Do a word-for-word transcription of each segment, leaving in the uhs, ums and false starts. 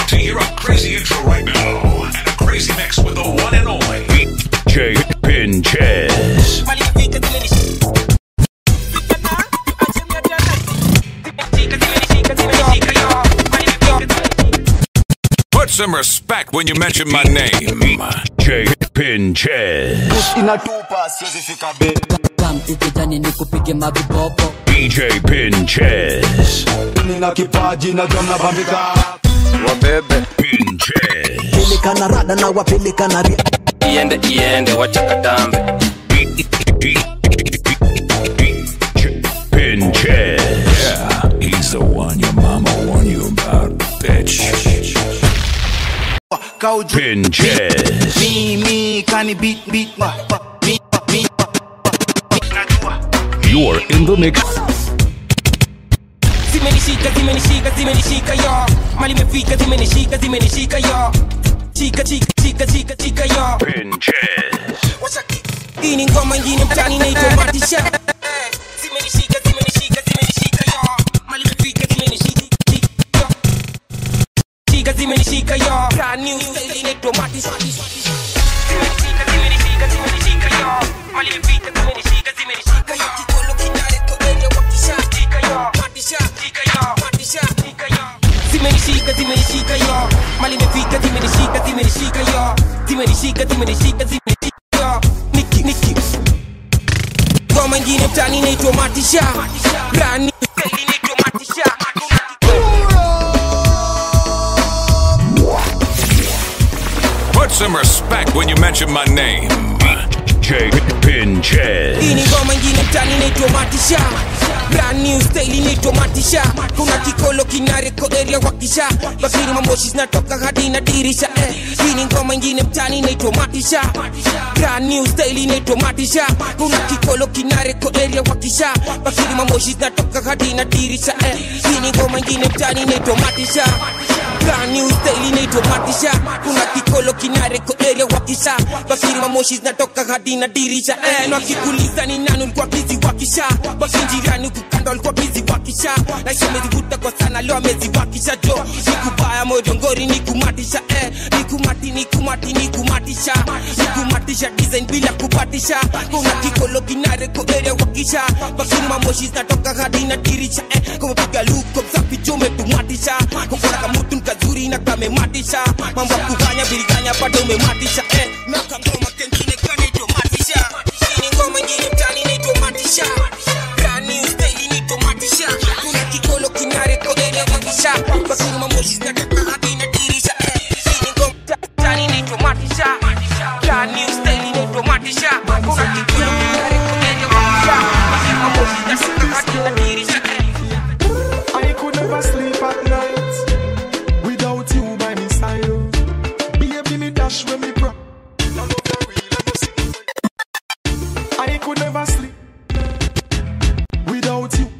to hear a crazy intro right now and a crazy mix with the one and only D J Pinches. Put some respect when you mention my name, D J Pinches. D J Pinches. Pinches. Pelikana rada na wapelikana ri Iende iende wacha kadambe Pinches. Yeah, he's the one your mama warned you about, bitch. Pinches. Me, me, kani beat, beat, ma Me, me, You're in the mix. Zimenishika, zimenishika, zimenishika yo Mali mefika, zimenishika, zimenishika yo Chika, chika, chika, chika, chika yo Pinches. Hii ni ngoma ingine mtani naitwa Matisha Zimenishika, zimenishika, zimenishika yo Mali mefika, zimenishika Chika, zimenishika yo Brand new style inaitwa Matisha Zimenishika, zimenishika, zimenishika yo Mali mefika, zimenishika, zimenishika yo Kikolo kinare koweja wakisha Chika yo Matisha, chika yo Matisha, chika yo Zimenishika, zimenishika yo Mali mefika, zimenishika, zimenishika yo Zimenishika, zimenishika, zimenishika yo Niki, Niki Ngoma ingine mtani naitwa Matisha Brand new style inaitwa Matisha Put some respect when you mention my name, D J Pinches. Hii ni ngoma ingine mtani naitwa Matisha Brand new style inaitwa Matisha Kuna kikolo kinareko area wakisha Bakiri mamboshi zinatoka hadi na dirisha eh. Hii ni ngoma ingine mtani naitwa Matisha Brand new style inaitwa Matisha Kuna kikolo kinareko area wakisha Bakiri mamboshi zinatoka hadi na dirisha eh. Hii ni ngoma ingine mtani naitwa Matisha Brand new style inaitwa Matisha Kuna kikolo kinareko area wakisha Bakiri mamoshi zinatoka hadi na dirisha eh. Na kikuliza ni nani ulikuwa busy wakisha Basi njirani ukukanda ulikuwa busy wakisha Na isho mezivuta kwa sana leo mezi wakisha jo Nikubaya mojo ngori nikumatisha eh. Nikumati nikumati nikumatisha Nikumatisha design bila kupatisha Kuna kikolo kinareko area wakisha Bakiri mamoshi zinatoka hadi na dirisha eh. Kwa piga luko msafi jome tumatisha Kukona kamutu nkazuri na kame matisha Mambo kufanya biriganya bado umematisha eh. Naka ngoma kengine kanaitwa Matisha Hii ni ngoma ingine mtani naitwa Matisha Brand new style inaitwa Matisha Kuna kikolo kinareko area wakisha Bakiri mamoshi zinatoka hadi na dirisha eh. Hii ni ngoma mtani naitwa Matisha Brand new style inaitwa Matisha Kuna kikolo kinareko area wakisha Bakiri mamoshi zinatoka hadi na dirisha eh. I could never sleep at night without you by my side. Baby, me dash when me pro. I could never sleep without you.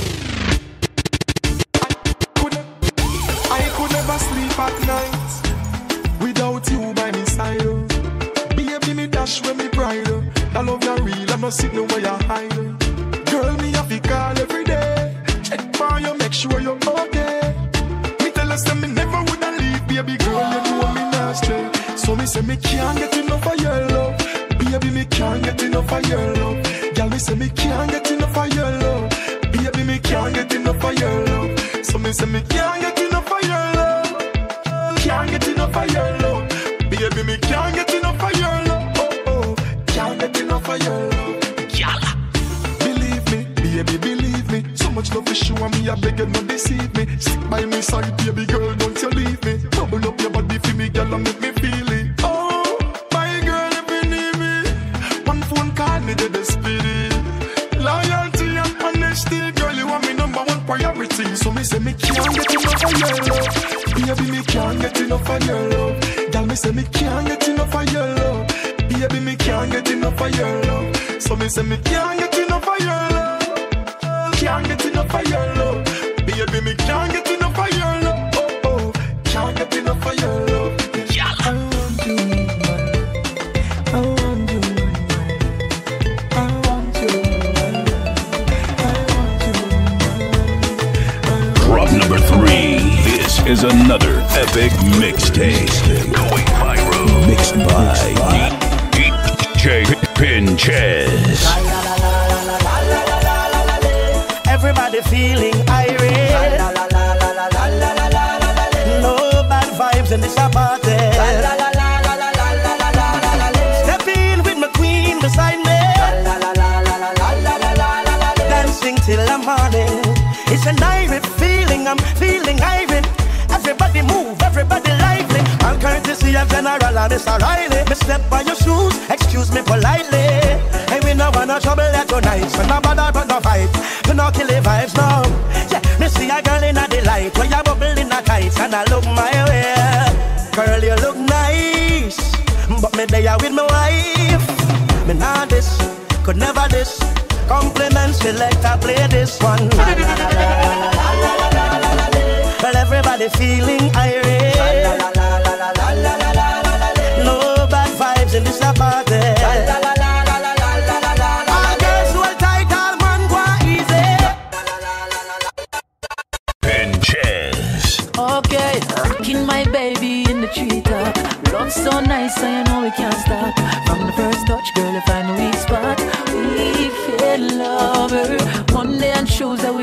I could, I could never sleep at night without you by my side. Baby, me dash when me pride. I love you real, I'm not sitting where you hide. Girl, me have to call every day. Check for you, make sure you're okay. Me tell us that me never woulda leave, baby girl, you know me not stray. So me say me can't get enough of your love. Baby, me can't get enough of your love. Girl, me say me can't get enough of your love. Baby, me can't get enough of your love. So me say me can't get enough of your love. Can't get enough of your love. Baby, me can't get enough of your love. Oh oh, can't get enough of your love. Girl, believe me, baby, believe me. So much love for sure, me I beg you not deceive me. Stick by me side, baby girl, don't you leave me. Bubble up your body for me, girl, and make me feel it. Oh, my girl, if you need me, one phone call me to the spirit. Loyalty and honesty, girl, you are my number one priority. So me say me can't get enough of your love. Baby, me can't get enough of your love. Girl, me say me can't get enough of your love. Baby, me can't get enough of your love. So me say me can't get enough of your love. Can't get enough of your love. Baby, me can't get enough of your love. Oh, oh, can't get enough of your love. Yeah. I want you, I want you, I want you, I want you. Drop number three. This is another epic mixtape. Going viral. Mixed by D J Pinches. Everybody feeling irate. No bad vibes in this party. Step in with my queen beside me. Dancing till the morning. It's an irate feeling, I'm feeling irate. Everybody move, everybody lively. All courtesy of General and Mister Riley. Me step on your shoes, excuse me politely. Hey, we no want no trouble at tonight. So no bother but no fight. We no kill the vibes now. Yeah, me see a girl in a delight. When you bubble in a tights and I look my way. Girl, you look nice, but me there with my wife. Me nah this, could never this. Compliments select, I play this one. Well, everybody feeling irate. No bad vibes in this party. All girls who are tight, all man go easy. Pinches. Okay, rocking my baby in the treetop. Love so nice, so you know we can't stop. From the first touch, girl, you find a weak spot. We feel love her. One day and shows that we